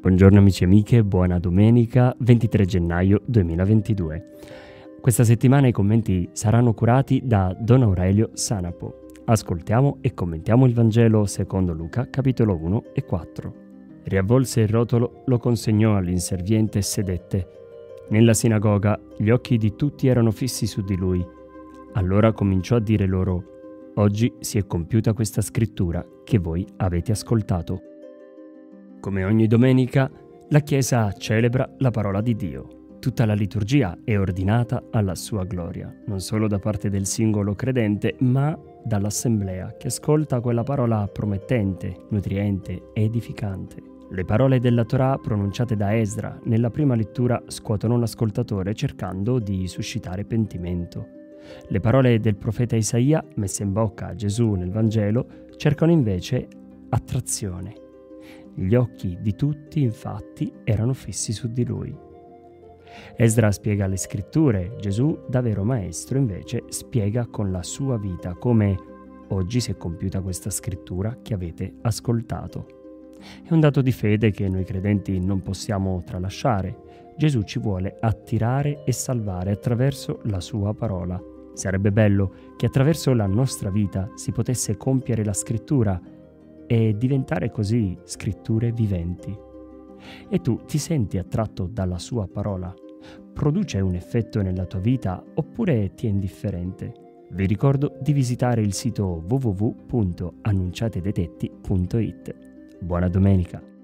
Buongiorno amici e amiche, buona domenica 23 gennaio 2022. Questa settimana i commenti saranno curati da Don Aurelio Sanapo. Ascoltiamo e commentiamo il Vangelo secondo Luca, capitolo 1 e 4. Riavvolse il rotolo, lo consegnò all'inserviente e sedette. Nella sinagoga gli occhi di tutti erano fissi su di lui. Allora cominciò a dire loro: «Oggi si è compiuta questa scrittura che voi avete ascoltato». Come ogni domenica, la Chiesa celebra la parola di Dio. Tutta la liturgia è ordinata alla sua gloria, non solo da parte del singolo credente, ma dall'assemblea che ascolta quella parola promettente, nutriente e edificante. Le parole della Torah pronunciate da Esdra nella prima lettura scuotono l'ascoltatore cercando di suscitare pentimento. Le parole del profeta Isaia, messe in bocca a Gesù nel Vangelo, cercano invece attrazione. Gli occhi di tutti, infatti, erano fissi su di lui. Esdra spiega le scritture, Gesù, da vero maestro, invece, spiega con la sua vita come oggi si è compiuta questa scrittura che avete ascoltato. È un dato di fede che noi credenti non possiamo tralasciare. Gesù ci vuole attirare e salvare attraverso la sua parola. Sarebbe bello che attraverso la nostra vita si potesse compiere la scrittura e diventare così scritture viventi. E tu ti senti attratto dalla sua parola? Produce un effetto nella tua vita oppure ti è indifferente? Vi ricordo di visitare il sito www.annunciatedetetti.it. Buona domenica!